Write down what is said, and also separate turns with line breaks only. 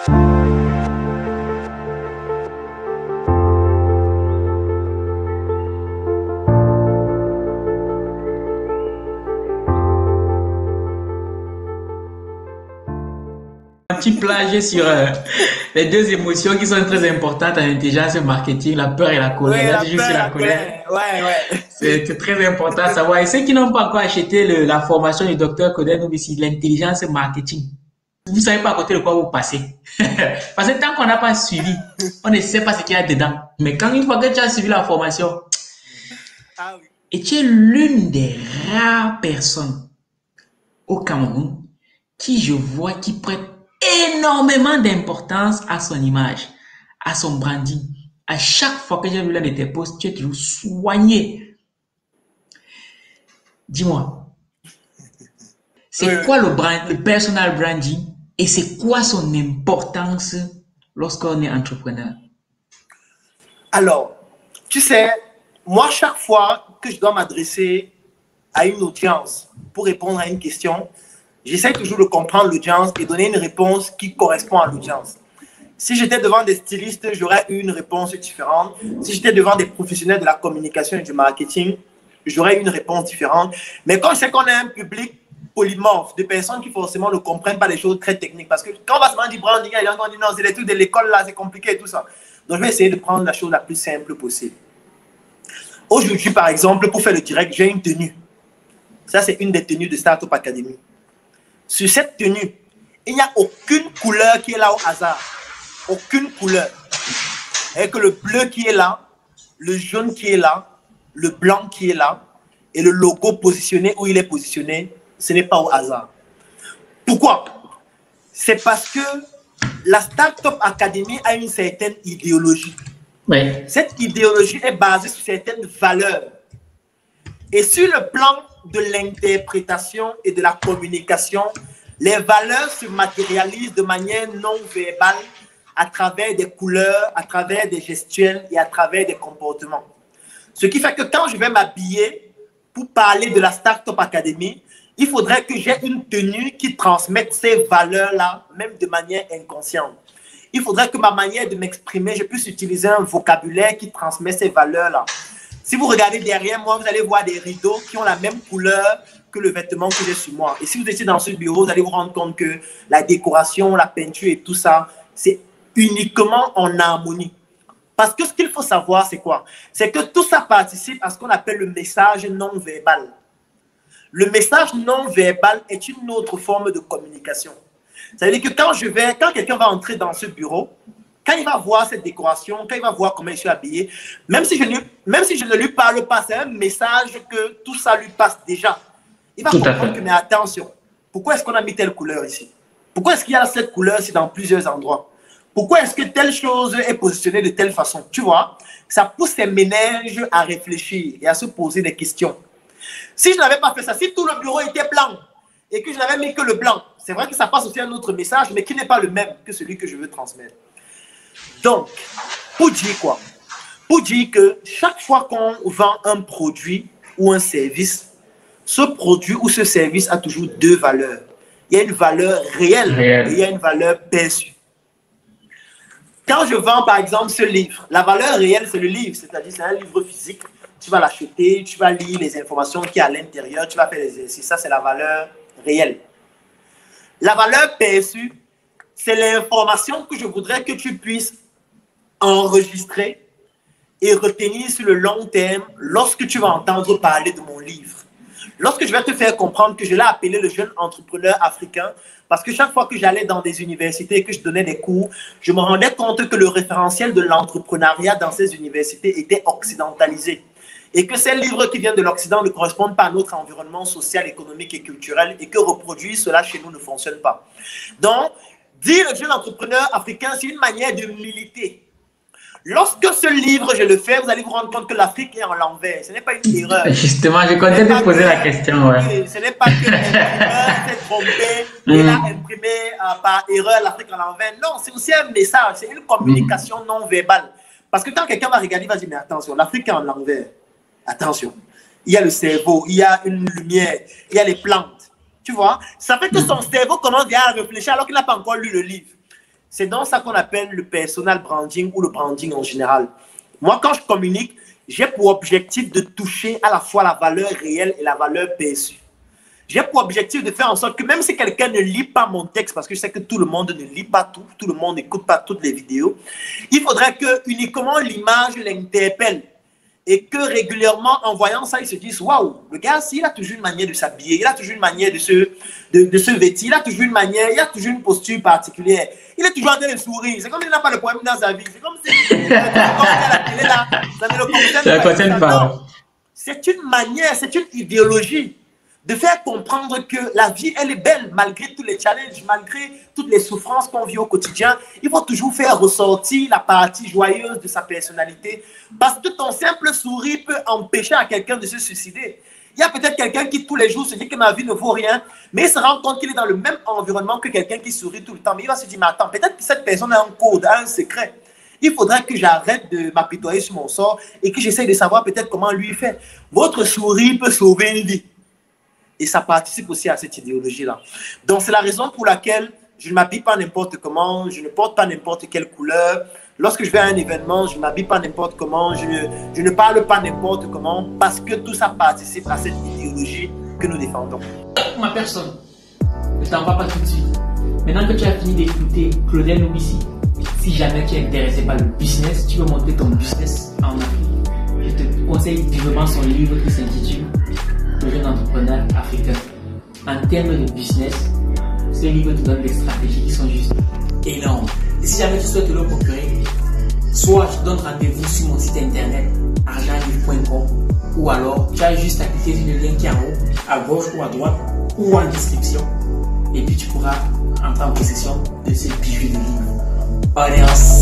Petit plage sur les deux émotions qui sont très importantes en intelligence marketing, la peur et la colère.
Oui,
Là,
la
tu joues sur
peur,
la
la
colère.
colère. Ouais, ouais.
C'est très important à savoir. Et ceux qui n'ont pas encore acheté la formation du docteur Coder Novici, l'intelligence marketing, vous ne savez pas à côté de quoi vous passez. Parce que tant qu'on n'a pas suivi, on ne sait pas ce qu'il y a dedans. Mais quand une fois que tu as suivi la formation,
Ah oui.
et tu es l'une des rares personnes au Cameroun qui je vois qui prête énormément d'importance à son image, à son branding. À chaque fois que j'ai vu l'un de tes posts, tu es toujours soigné. Dis-moi,
Oui,
c'est
oui.
quoi le personal branding et c'est quoi son importance lorsqu'on est entrepreneur?
Alors, tu sais, moi, chaque fois que je dois m'adresser à une audience pour répondre à une question, j'essaie toujours de comprendre l'audience et donner une réponse qui correspond à l'audience. Si j'étais devant des stylistes, j'aurais eu une réponse différente. Si j'étais devant des professionnels de la communication et du marketing, j'aurais eu une réponse différente. Mais quand je sais qu'on a un public polymorphe, de personnes qui forcément ne comprennent pas les choses très techniques, parce que quand on va se demander du branding, il y a des gens qui disent non, c'est les trucs de l'école là, c'est compliqué et tout ça. Donc je vais essayer de prendre la chose la plus simple possible. Aujourd'hui, par exemple, pour faire le direct, j'ai une tenue. Ça, c'est une des tenues de Startup Academy. Sur cette tenue, il n'y a aucune couleur qui est là au hasard. Aucune couleur. Et que le bleu qui est là, le jaune qui est là, le blanc qui est là, et le logo positionné où il est positionné, ce n'est pas au hasard. Pourquoi? C'est parce que la Startup Academy a une certaine idéologie.
Oui.
Cette idéologie est basée sur certaines valeurs. Et sur le plan de l'interprétation et de la communication, les valeurs se matérialisent de manière non verbale à travers des couleurs, à travers des gestuels et à travers des comportements. Ce qui fait que quand je vais m'habiller pour parler de la Startup Academy, il faudrait que j'ai une tenue qui transmette ces valeurs-là, même de manière inconsciente. Il faudrait que ma manière de m'exprimer, je puisse utiliser un vocabulaire qui transmet ces valeurs-là. Si vous regardez derrière moi, vous allez voir des rideaux qui ont la même couleur que le vêtement que j'ai sur moi. Et si vous étiez dans ce bureau, vous allez vous rendre compte que la décoration, la peinture et tout ça, c'est uniquement en harmonie. Parce que ce qu'il faut savoir, c'est quoi? C'est que tout ça participe à ce qu'on appelle le message non verbal. Le message non verbal est une autre forme de communication. C'est-à-dire que quand quelqu'un va entrer dans ce bureau, quand il va voir cette décoration, quand il va voir comment je suis habillé, même si je ne lui parle pas, c'est un message que tout ça lui passe déjà. Il va comprendre que, mais attention, pourquoi est-ce qu'on a mis telle couleur ici? Pourquoi est-ce qu'il y a cette couleur-ci dans plusieurs endroits? Pourquoi est-ce que telle chose est positionnée de telle façon? Tu vois, ça pousse les ménages à réfléchir et à se poser des questions. Si je n'avais pas fait ça, si tout le bureau était blanc et que je n'avais mis que le blanc, c'est vrai que ça passe aussi un autre message, mais qui n'est pas le même que celui que je veux transmettre. Donc, pour dire quoi? Pour dire que chaque fois qu'on vend un produit ou un service, ce produit ou ce service a toujours deux valeurs. Il y a une valeur réelle et il y a une valeur perçue. Quand je vends, par exemple, ce livre, la valeur réelle, c'est le livre, c'est-à-dire c'est un livre physique. Tu vas l'acheter, tu vas lire les informations qu'il y a à l'intérieur, tu vas faire les exercices. Ça, c'est la valeur réelle. La valeur perçue, c'est l'information que je voudrais que tu puisses enregistrer et retenir sur le long terme lorsque tu vas entendre parler de mon livre. Lorsque je vais te faire comprendre que je l'ai appelé le jeune entrepreneur africain, parce que chaque fois que j'allais dans des universités et que je donnais des cours, je me rendais compte que le référentiel de l'entrepreneuriat dans ces universités était occidentalisé. Et que ces livres qui viennent de l'Occident ne correspondent pas à notre environnement social, économique et culturel et que reproduire cela chez nous ne fonctionne pas. Donc, dire le jeune entrepreneur africain, c'est une manière de militer. Lorsque ce livre, je le fais, vous allez vous rendre compte que l'Afrique est en l'envers. Ce n'est pas une erreur.
Justement, je comptais te poser la question. Ouais.
Ce n'est pas que l'imprimeur s'est trompé et a imprimé par erreur l'Afrique en l'envers. Non, c'est aussi un message, c'est une communication non verbale. Parce que quand quelqu'un va regarder, il va dire, mais attention, l'Afrique est en l'envers. Attention, il y a le cerveau, il y a une lumière, il y a les plantes. Tu vois, ça fait que son cerveau commence déjà à réfléchir alors qu'il n'a pas encore lu le livre. C'est dans ça qu'on appelle le personal branding ou le branding en général. Moi, quand je communique, j'ai pour objectif de toucher à la fois la valeur réelle et la valeur perçue. J'ai pour objectif de faire en sorte que même si quelqu'un ne lit pas mon texte, parce que je sais que tout le monde ne lit pas tout le monde n'écoute pas toutes les vidéos, il faudrait que uniquement l'image l'interpelle. Et que régulièrement, en voyant ça, ils se disent, waouh, le gars, il a toujours une manière de s'habiller, il a toujours une manière de se vêtir, il a toujours une manière, il a toujours une posture particulière. Il est toujours en train de sourire. C'est comme s'il n'a pas de problème dans sa vie. C'est comme si la télé là, ça ne le concerne pas. C'est une manière, c'est une idéologie de faire comprendre que la vie, elle est belle, malgré tous les challenges, malgré toutes les souffrances qu'on vit au quotidien. Il faut toujours faire ressortir la partie joyeuse de sa personnalité. Parce que ton simple sourire peut empêcher à quelqu'un de se suicider. Il y a peut-être quelqu'un qui, tous les jours, se dit que ma vie ne vaut rien, mais il se rend compte qu'il est dans le même environnement que quelqu'un qui sourit tout le temps. Mais il va se dire, mais attends, peut-être que cette personne a un code, a un secret. Il faudra que j'arrête de m'apitoyer sur mon sort et que j'essaye de savoir peut-être comment lui faire. Votre sourire peut sauver une vie. Et ça participe aussi à cette idéologie-là. Donc, c'est la raison pour laquelle je ne m'habille pas n'importe comment, je ne porte pas n'importe quelle couleur. Lorsque je vais à un événement, je ne m'habille pas n'importe comment, je ne parle pas n'importe comment, parce que tout ça participe à cette idéologie que nous défendons.
Ma personne, ne t'en va pas tout de suite. Maintenant que tu as fini d'écouter Claudel Noubissi, si jamais tu es intéressé par le business, tu veux monter ton business en Afrique, je te conseille vivement son livre qui s'intitule Le jeune entrepreneur africain. En termes de business, ce livre te donne des stratégies qui sont juste énormes. Et si jamais tu souhaites le procurer, soit je te donne rendez-vous sur mon site internet argentlivre.com ou alors tu as juste à cliquer sur le lien qui est en haut, à gauche ou à droite ou en description et puis tu pourras entrer en possession de ce bijou de livre. On est ensemble.